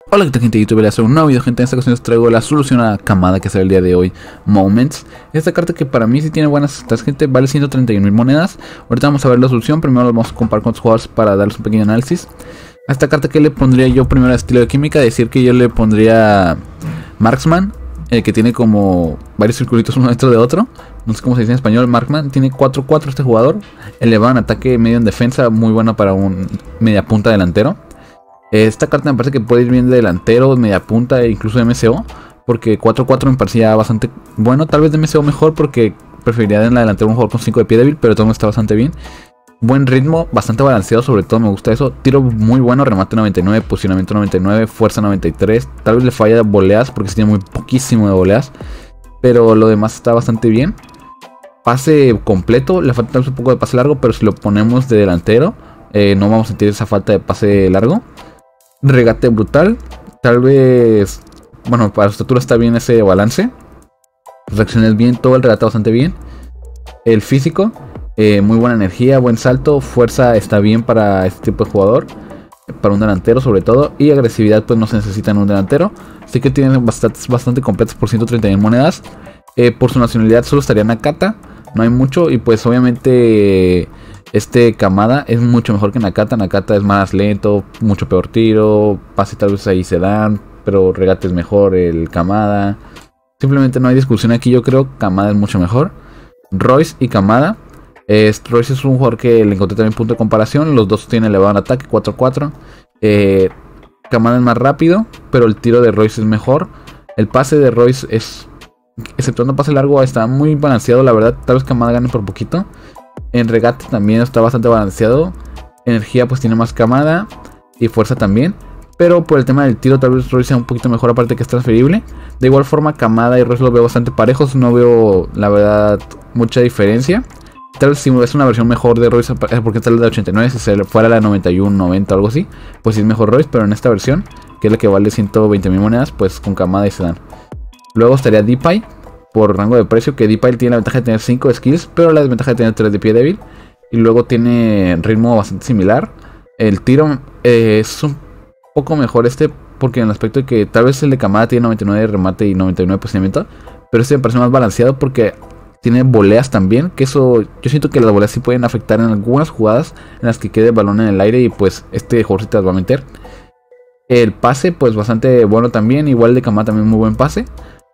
Hola, ¿qué tal, gente de YouTube? Voy a hacer un nuevo video, gente. En esta ocasión os traigo la solución a Kamada que sale el día de hoy, Moments. Esta carta que para mí sí tiene buenas stats, gente, vale 131.000 monedas. Ahorita vamos a ver la solución, primero lo vamos a comparar con otros jugadores para darles un pequeño análisis. A esta carta, que le pondría yo primero a estilo de química, decir que yo le pondría Marksman, que tiene como varios circulitos uno dentro de otro. No sé cómo se dice en español. Marksman tiene 4-4 este jugador, elevado en ataque, medio en defensa, muy buena para un media punta delantero. Esta carta me parece que puede ir bien de delantero, media punta e incluso de MCO, porque 4-4 me parecía bastante bueno. Tal vez de MCO mejor, porque preferiría en la delantera un jugador con 5 de pie débil, pero todo está bastante bien. Buen ritmo, bastante balanceado, sobre todo me gusta eso. Tiro muy bueno, remate 99, posicionamiento 99, fuerza 93. Tal vez le falla voleas, porque sí tiene muy poquísimo de voleas, pero lo demás está bastante bien. Pase completo, le falta un poco de pase largo, pero si lo ponemos de delantero, no vamos a sentir esa falta de pase largo. Regate brutal, tal vez, bueno, para su estatura está bien ese balance. Reacciones bien, todo el regate bastante bien. El físico, muy buena energía, buen salto. Fuerza está bien para este tipo de jugador, para un delantero sobre todo. Y agresividad pues no se necesita en un delantero. Así que tienen bastante completas por 131 monedas. Por su nacionalidad solo estaría Nakata, no hay mucho. Y pues obviamente Kamada es mucho mejor que Nakata. Nakata es más lento, mucho peor tiro, pase tal vez ahí se dan, pero regate es mejor el Kamada. Simplemente no hay discusión aquí, yo creo Kamada es mucho mejor. Royce y Kamada. Royce es un jugador que le encontré también punto de comparación. Los dos tienen elevado en ataque, 4-4. Kamada es más rápido, pero el tiro de Royce es mejor. El pase de Royce es, exceptuando pase largo, está muy balanceado, la verdad. Tal vez Kamada gane por poquito. En regate también está bastante balanceado. Energía pues tiene más Kamada. Y fuerza también. Pero por el tema del tiro tal vez Royce sea un poquito mejor, aparte que es transferible. De igual forma Kamada y Royce los veo bastante parejos. No veo la verdad mucha diferencia. Tal vez si es una versión mejor de Royce, porque esta es la de 89. Si se fuera la de 91, 90 o algo así, pues sí es mejor Royce. Pero en esta versión, que es la que vale 120.000 monedas, pues con Kamada y se dan. Luego estaría Depay, por rango de precio, que Depay tiene la ventaja de tener 5 skills, pero la desventaja de tener 3 de pie débil. Y luego tiene ritmo bastante similar. El tiro es un poco mejor porque en el aspecto de que tal vez el de Kamada tiene 99 de remate y 99 de posicionamiento, pero este me parece más balanceado porque tiene voleas también, que eso yo siento que las voleas sí pueden afectar en algunas jugadas en las que quede el balón en el aire, y pues este jugador sí te las va a meter. El pase pues bastante bueno también, igual de Kamada también muy buen pase.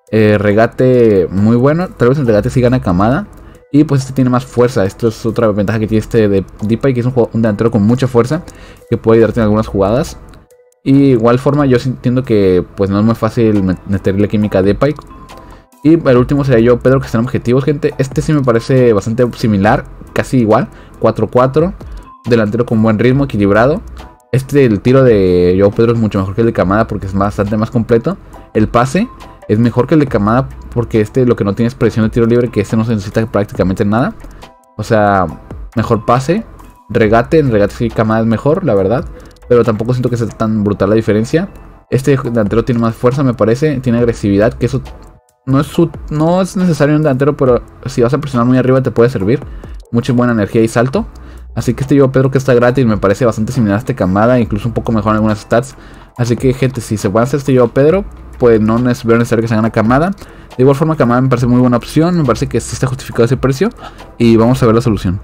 Regate muy bueno, tal vez el regate sí gana Kamada. Y pues este tiene más fuerza. Esto es otra ventaja que tiene este de Depay, que es un delantero con mucha fuerza, que puede ayudarte en algunas jugadas. Y igual forma yo entiendo que pues no es muy fácil meterle química a Depay. Y el último sería Joao Pedro, que están objetivos, gente. Este sí me parece bastante similar, casi igual. 4-4, delantero con buen ritmo, equilibrado. El tiro de Joao Pedro es mucho mejor que el de Kamada porque es bastante más completo. El pase es mejor que el de Kamada porque lo que no tiene es presión de tiro libre, que no se necesita prácticamente nada. O sea, mejor pase. Regate, en regate sí Kamada es mejor, la verdad, pero tampoco siento que sea tan brutal la diferencia. Este delantero tiene más fuerza, me parece. Tiene agresividad, que eso no es necesario en un delantero, pero si vas a presionar muy arriba te puede servir. Mucha buena energía y salto. Así que Joao Pedro, que está gratis, me parece bastante similar a Kamada, incluso un poco mejor en algunas stats. Así que, gente, si se puede hacer Joao Pedro, pues no es necesario que se gane Kamada. De igual forma, Kamada me parece muy buena opción. Me parece que sí está justificado ese precio. Y vamos a ver la solución.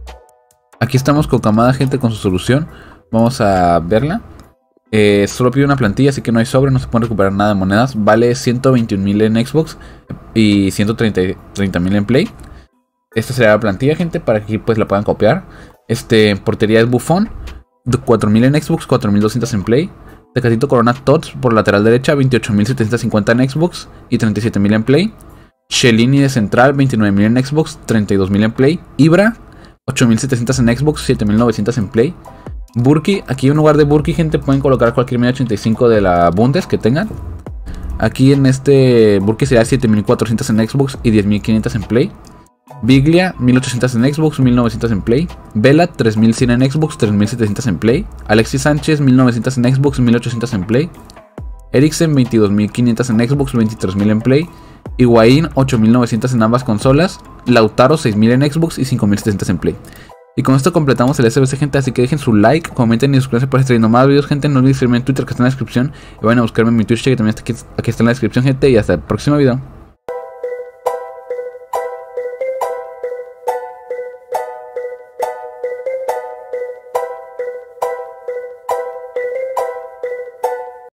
Aquí estamos con Kamada, gente, con su solución. Vamos a verla. Solo pide una plantilla, así que no hay sobre. No se pueden recuperar nada de monedas. Vale 121.000 en Xbox y 130.000 en Play. Esta sería la plantilla, gente, para que pues la puedan copiar. En portería es Buffon, 4.000 en Xbox, 4.200 en Play. Tecatito Corona Tots por lateral derecha, 28.750 en Xbox y 37.000 en Play. Chiellini de central, 29.000 en Xbox, 32.000 en Play. Ibra, 8.700 en Xbox, 7.900 en Play. Burki, aquí en lugar de Burki, gente, pueden colocar cualquier media 85 de la Bundes que tengan. Aquí en Burki sería 7.400 en Xbox y 10.500 en Play. Biglia, 1800 en Xbox, 1900 en Play. Vela, 3100 en Xbox, 3700 en Play. Alexis Sánchez, 1900 en Xbox, 1800 en Play. Eriksen, 22500 en Xbox, 23000 en Play. Higuaín, 8900 en ambas consolas. Lautaro, 6000 en Xbox y 5700 en Play. Y con esto completamos el SBC, gente, así que dejen su like, comenten y suscríbanse para estar viendo más videos, gente. No olviden seguirme en Twitter, que está en la descripción, y vayan a buscarme en mi Twitch, que también está aquí está en la descripción, gente, y hasta el próximo video.